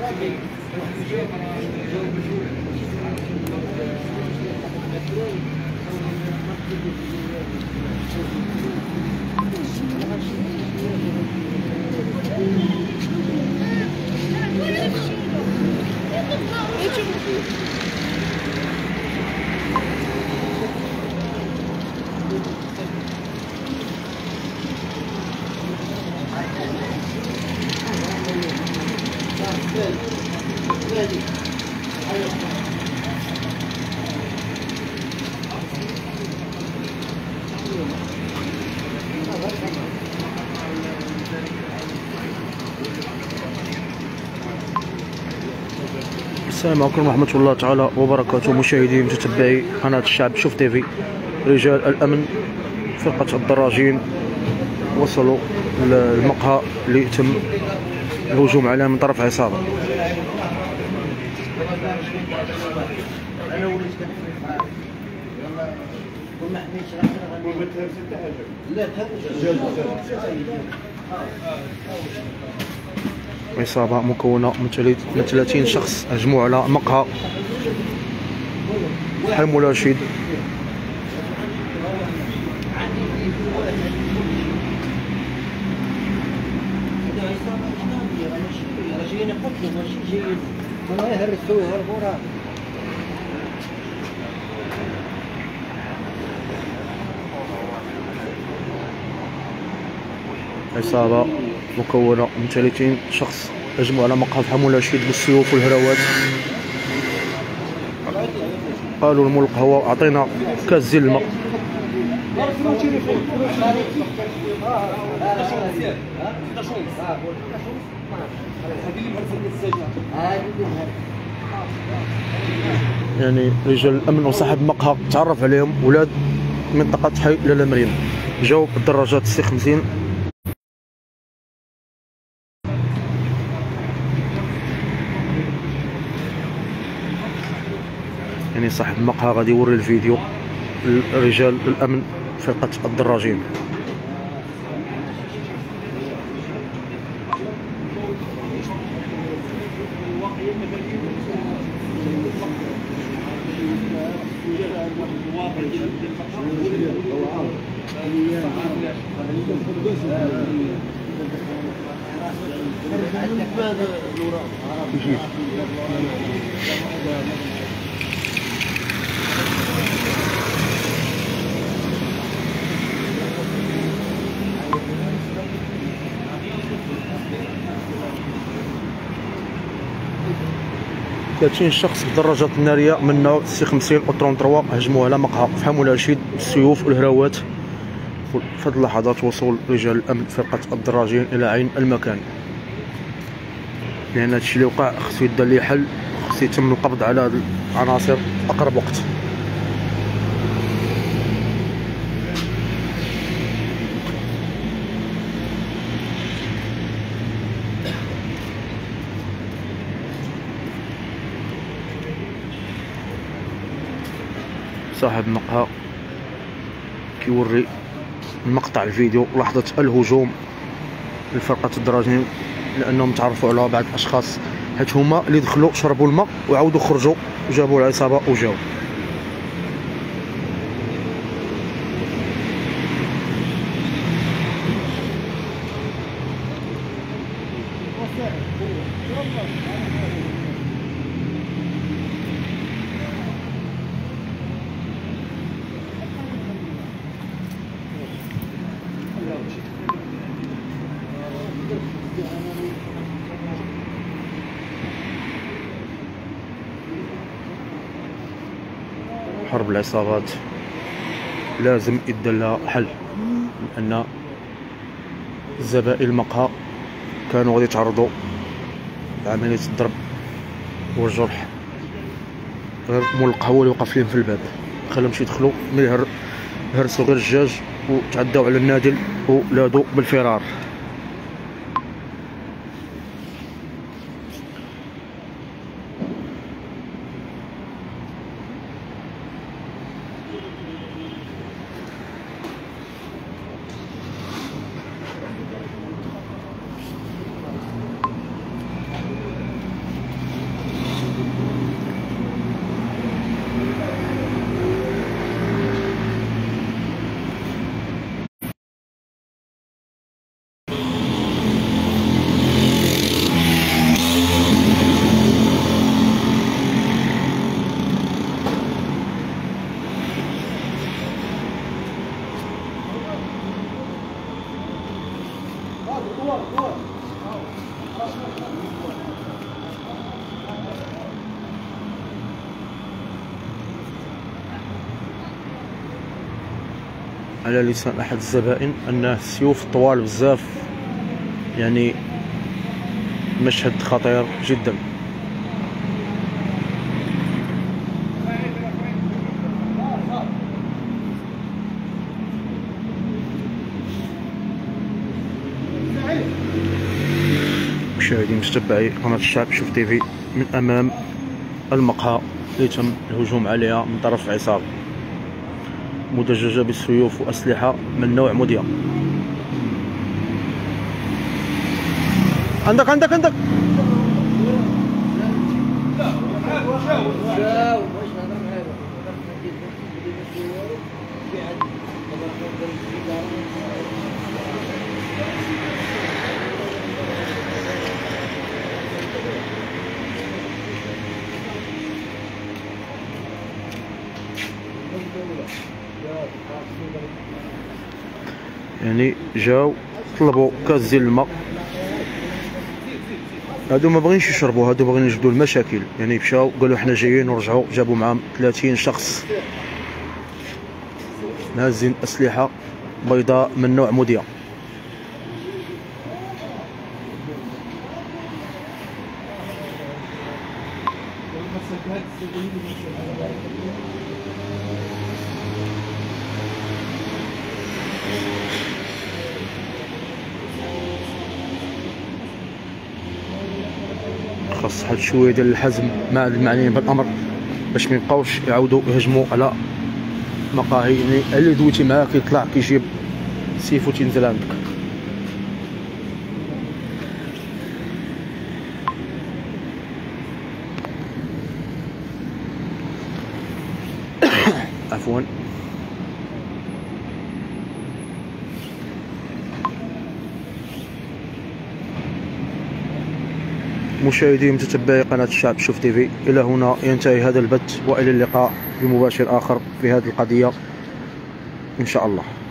السلام عليكم ورحمة الله تعالى وبركاته. مشاهدي متتبعي قناة الشعب شوف تيفي، رجال الأمن فرقة الدراجين وصلوا للمقهى اللي تم الهجوم عليه من طرف عصابة. عصابة مكونة من 30 شخص هجموا على مقهى حمو رشيد. عصابة مكونة من 30 شخص هجموا على مقهى حمو رشيد بالسيوف والهراوات. قالوا الملك هو اعطينا كاس زين الماء. يعني رجال الامن وصاحب المقهى تعرف عليهم ولاد منطقة حي لالا مريم، جاو بالدراجات سي 50. يعني صاحب المقهى غادي يوري الفيديو لرجال الامن فرقة الدراجين. ثلاثين شخص بالدراجات الناريه من نوع سي 50 و 33 هجموا على مقهى في حمو رشيد بالسيوف والهراوات. في هذه اللحظات وصول رجال الامن فرقه الدراجين الى عين المكان، لان هادشي اللي وقع خصو يدار ليه حل، خصو يتم القبض على هاد العناصر في اقرب وقت. صاحب المقهى كيوري مقطع الفيديو لحظة الهجوم لفرقة الدراجين، لأنهم تعرفوا على بعض الأشخاص حيت هما اللي دخلوا شربوا الماء وعاودوا خرجوا وجابوا العصابة وجاو. حرب العصابات لازم يدير لها حل، لأن زبائن المقهى كانوا غادي يتعرضوا لعملية الضرب والجرح. غير مول القهوة اللي وقف لهم في الباب خلاهمش يدخلوا، ملي هرسوا غير الدجاج وتعداو على النادل ولادوا بالفرار. على لسان احد الزبائن ان السيوف طوال بزاف، يعني مشهد خطير جدا. مشاهدي متتبعي قناة الشعب شوف تيفي، من امام المقهى اللي تم الهجوم عليها من طرف عصابة مدججة بالسيوف واسلحة من نوع مذيع. عندك يعني جاو طلبوا كاس ديال الماء، هادو ما بغينش يشربوا، هادو باغيين يجبدوا المشاكل. يعني مشاو قالوا حنا جايين ورجعوا جابوا معاهم 30 شخص نازلين اسلحه بيضاء من نوع مذيع. خاص واحد شويه ديال الحزم مع المعنيين بالامر باش ما يبقاوش يعاودوا يهجموا على مقاهي. يعني اللي دويتي معاه كيطلع كيجيب سيفو تينزل عندك. عفوا. مشاهدي متتبعي قناة الشعب شوف تيفي، إلى هنا ينتهي هذا البث، وإلى اللقاء بمباشر آخر في هذه القضية إن شاء الله.